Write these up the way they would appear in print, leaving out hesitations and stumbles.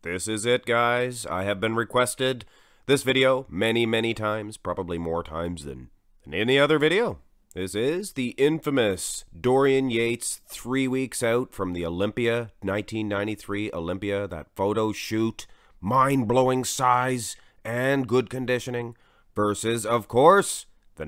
This is it, guys. I have been requested this video many times, probably more times than any other video. This is the infamous Dorian Yates 3 weeks out from the Olympia, 1993 Olympia, that photo shoot, mind-blowing size and good conditioning, versus, of course, the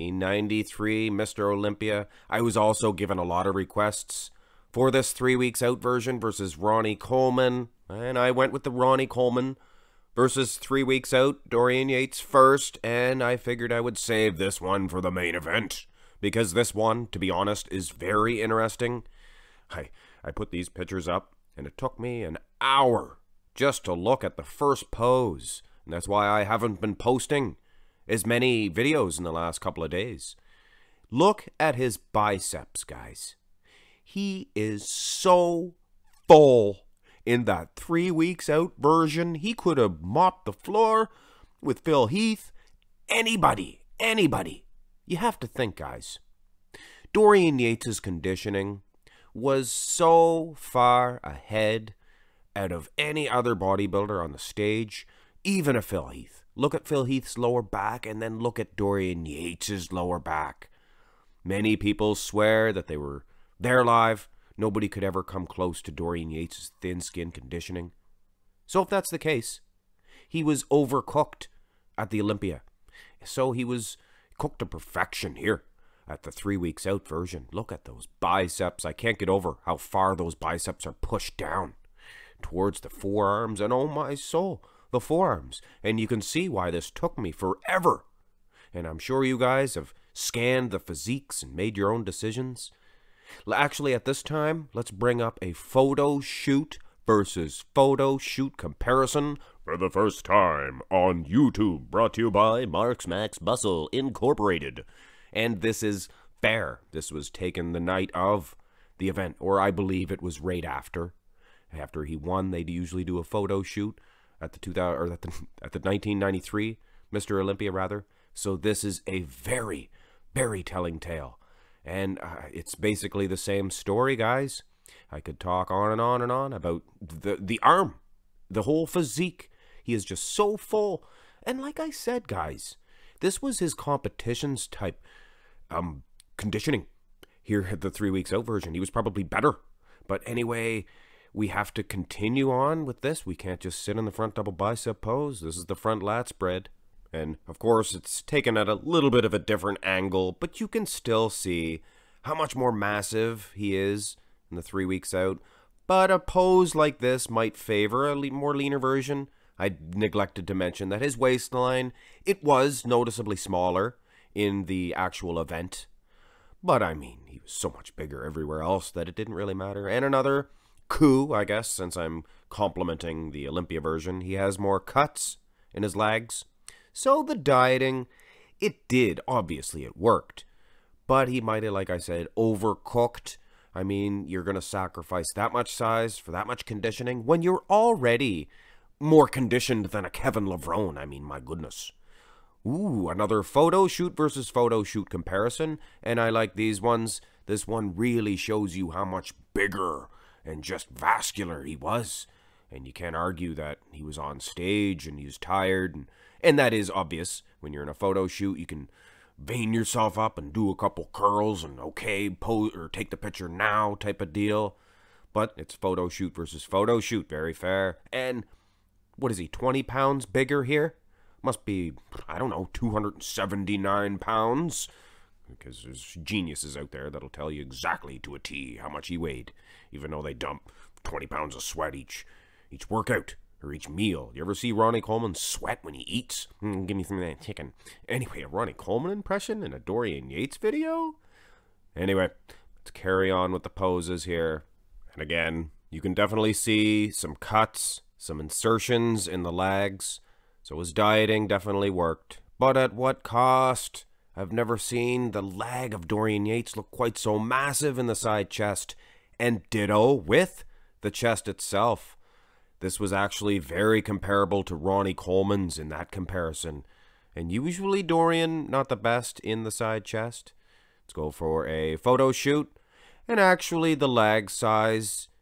1993 Mr. Olympia. I was also given a lot of requests for this 3 weeks out version versus Ronnie Coleman, and I went with the Ronnie Coleman versus 3 weeks out Dorian Yates first, and I figured I would save this one for the main event, because this one, to be honest, is very interesting. I put these pictures up, and it took me an hour just to look at the first pose, and that's why I haven't been posting as many videos in the last couple of days. Look at his biceps, guys. He is so full in that 3 weeks out version. He could have mopped the floor with Phil Heath. Anybody. You have to think, guys. Dorian Yates' conditioning was so far ahead out of any other bodybuilder on the stage, even a Phil Heath. Look at Phil Heath's lower back and then look at Dorian Yates' lower back. Many people swear that they were there live. Nobody could ever come close to Dorian Yates' thin skin conditioning. So if that's the case, he was overcooked at the Olympia. So he was cooked to perfection here at the 3 weeks out version. Look at those biceps. I can't get over how far those biceps are pushed down towards the forearms. And oh my soul, the forearms. And you can see why this took me forever. And I'm sure you guys have scanned the physiques and made your own decisions. Actually, at this time, let's bring up a photo shoot versus photo shoot comparison for the first time on YouTube, brought to you by Marks Max Muscle Incorporated. And this is fair. This was taken the night of the event, or I believe it was right after. After he won, they usually do a photo shoot at the 1993 Mr. Olympia, rather. So this is a very telling tale. And it's basically the same story, guys. I could talk on and on about the arm, the whole physique. He is just so full. And like I said, guys, this was his competitions type conditioning. Here at the 3 weeks out version, he was probably better. But anyway, we have to continue on with this. We can't just sit in the front double bicep pose. This is the front lat spread. And, of course, it's taken at a little bit of a different angle, but you can still see how much more massive he is in the 3 weeks out. But a pose like this might favor a more leaner version. I neglected to mention that his waistline, it was noticeably smaller in the actual event. But, I mean, he was so much bigger everywhere else that it didn't really matter. And another coup, I guess, since I'm complimenting the Olympia version, he has more cuts in his legs. So the dieting, it did. Obviously, it worked. But he might have, like I said, overcooked. I mean, you're going to sacrifice that much size for that much conditioning when you're already more conditioned than a Kevin Levrone. I mean, my goodness. Ooh, another photo shoot versus photo shoot comparison. And I like these ones. This one really shows you how much bigger and just vascular he was. And you can't argue that he was on stage and he was tired. And that is obvious. When you're in a photo shoot, you can vein yourself up and do a couple curls and okay, pose or take the picture now type of deal. But it's photo shoot versus photo shoot. Very fair. And what is he, 20 pounds bigger here? Must be, I don't know, 279 pounds. Because there's geniuses out there that'll tell you exactly to a T how much he weighed. Even though they dump 20 pounds of sweat each workout. Or each meal. You ever see Ronnie Coleman sweat when he eats? Give me some of that chicken. Anyway, a Ronnie Coleman impression in a Dorian Yates video? Anyway, let's carry on with the poses here. And again, you can definitely see some cuts, some insertions in the legs. So his dieting definitely worked. But at what cost? I've never seen the leg of Dorian Yates look quite so massive in the side chest. And ditto with the chest itself. This was actually very comparable to Ronnie Coleman's in that comparison. And usually Dorian, not the best in the side chest. Let's go for a photo shoot. And actually the leg size,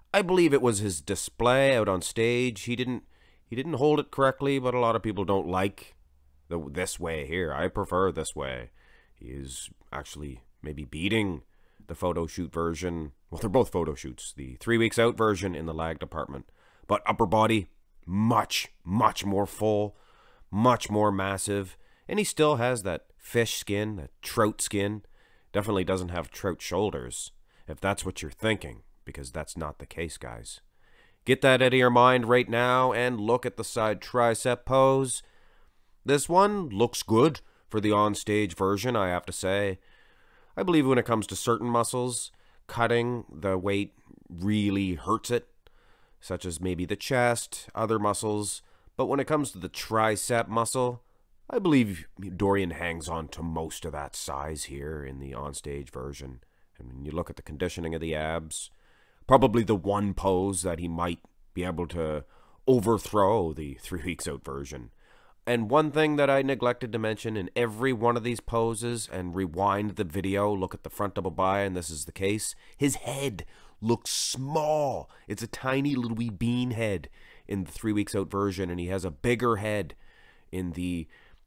I believe it was his display out on stage. He didn't hold it correctly, but a lot of people don't like this way here. I prefer this way. He is actually maybe beating the photo shoot version. Well, they're both photo shoots. The 3 weeks out version in the lag department. But upper body, much, much more full, much more massive. And he still has that fish skin, that trout skin. Definitely doesn't have trout shoulders, if that's what you're thinking, because that's not the case, guys. Get that out of your mind right now and look at the side tricep pose. This one looks good for the on-stage version, I have to say. I believe when it comes to certain muscles, cutting the weight really hurts it, such as maybe the chest, other muscles. But when it comes to the tricep muscle, I believe Dorian hangs on to most of that size here in the on-stage version. And when you look at the conditioning of the abs, probably the one pose that he might be able to overthrow the 3 weeks out version. And one thing that I neglected to mention in every one of these poses, and rewind the video, look at the front double bi, and this is the case, his head looks small. It's a tiny little wee bean head in the 3 weeks out version, and he has a bigger head in the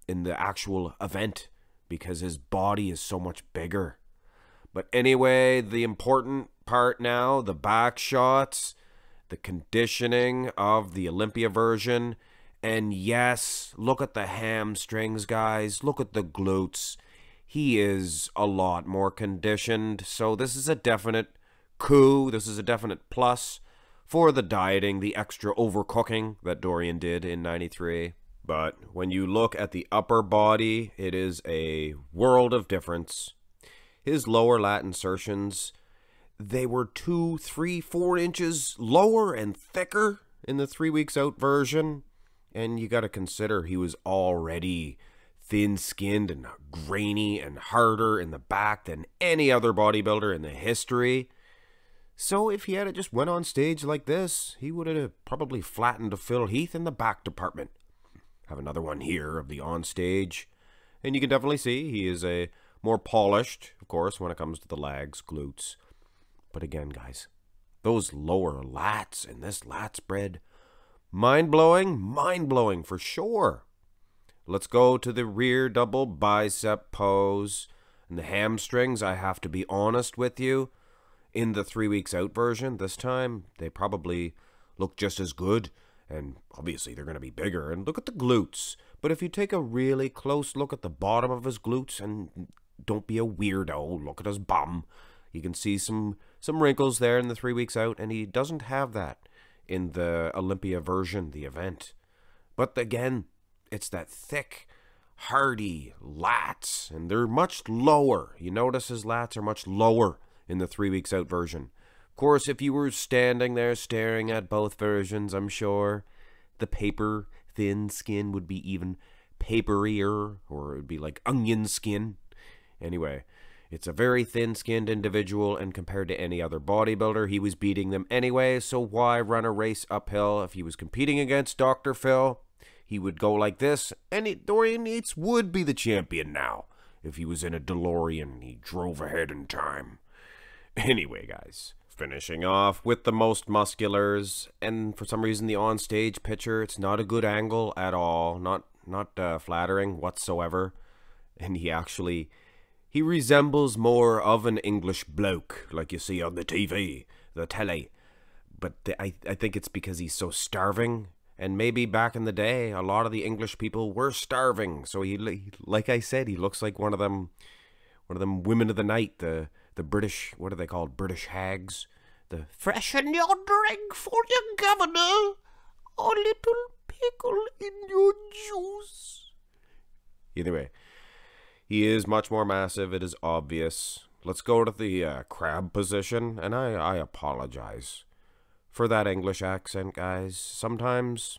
actual event because his body is so much bigger. But anyway, the important part now, the back shots, the conditioning of the Olympia version. And yes, look at the hamstrings, guys. Look at the glutes. He is a lot more conditioned. So this is a definite coup. This is a definite plus for the dieting, the extra overcooking that Dorian did in '93. But when you look at the upper body, it is a world of difference. His lower lat insertions, they were 2, 3, 4 inches lower and thicker in the 3 weeks out version. And you got to consider he was already thin-skinned and grainy and harder in the back than any other bodybuilder in the history. So if he had just went on stage like this, he would have probably flattened to Phil Heath in the back department. Have another one here of the on stage. And you can definitely see he is a more polished, of course, when it comes to the legs, glutes. But again, guys, those lower lats and this lat spread, mind-blowing for sure. Let's go to the rear double bicep pose. And the hamstrings, I have to be honest with you, in the 3 weeks out version, this time, they probably look just as good. And obviously they're going to be bigger. And look at the glutes. But if you take a really close look at the bottom of his glutes, and don't be a weirdo, look at his bum. You can see some wrinkles there in the 3 weeks out, and he doesn't have that in the Olympia version, the event. But again, it's that thick, hardy lats, and they're much lower. You notice his lats are much lower in the 3 weeks out version. Of course, if you were standing there staring at both versions, I'm sure the paper thin skin would be even paperier, or it would be like onion skin. Anyway, it's a very thin-skinned individual, and compared to any other bodybuilder, he was beating them anyway, so why run a race uphill? If he was competing against Dr. Phil, he would go like this, and Dorian Yates would be the champion now. If he was in a DeLorean, he drove ahead in time. Anyway, guys, finishing off with the most musculars, and for some reason the on-stage picture, it's not a good angle at all, not flattering whatsoever, and he resembles more of an English bloke, like you see on the TV, the telly. But I think it's because he's so starving. And maybe back in the day, a lot of the English people were starving. So he, like I said, he looks like one of them women of the night, the British, what are they called? British hags. The freshen your drink for your governor, a little pickle in your juice. Either way. He is much more massive, it is obvious. Let's go to the crab position, and I apologize for that English accent, guys. Sometimes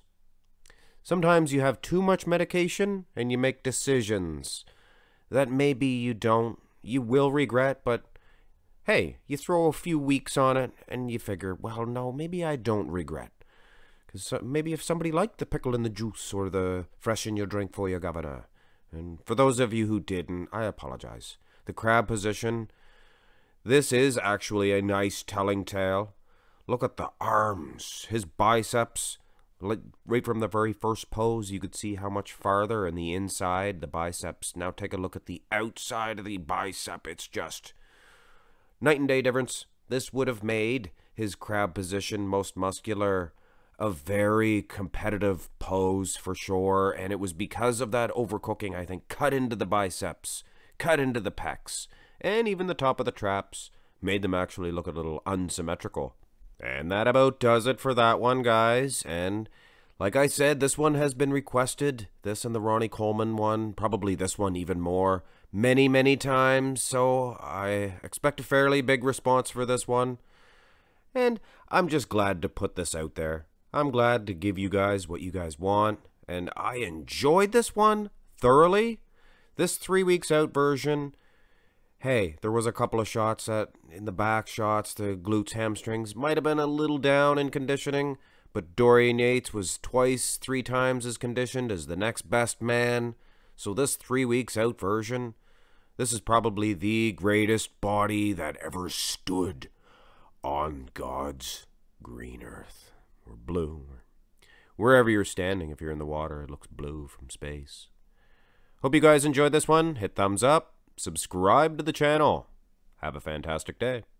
you have too much medication, and you make decisions that maybe you will regret, but hey, you throw a few weeks on it, and you figure, well, no, maybe I don't regret. Because maybe if somebody liked the pickle in the juice, or the freshen your drink for your governor. And for those of you who didn't, I apologize. The crab position, this is actually a nice telling tale. Look at the arms, his biceps. Right from the very first pose, you could see how much farther in the inside the biceps. Now take a look at the outside of the bicep. It's just night and day difference. This would have made his crab position most muscular a very competitive pose for sure, and it was because of that overcooking, I think, cut into the biceps, cut into the pecs, and even the top of the traps, made them actually look a little unsymmetrical. And that about does it for that one, guys. And like I said, this one has been requested, this and the Ronnie Coleman one, probably this one even more, many, many times, so I expect a fairly big response for this one. And I'm just glad to put this out there. I'm glad to give you guys what you guys want, and I enjoyed this one thoroughly. This 3 weeks out version, hey, there was a couple of shots in the back shots, the glutes, hamstrings, might have been a little down in conditioning, but Dorian Yates was twice, 3 times as conditioned as the next best man. So this 3 weeks out version, this is probably the greatest body that ever stood on God's green earth. Or blue. Wherever you're standing, if you're in the water, it looks blue from space. Hope you guys enjoyed this one. Hit thumbs up. Subscribe to the channel. Have a fantastic day.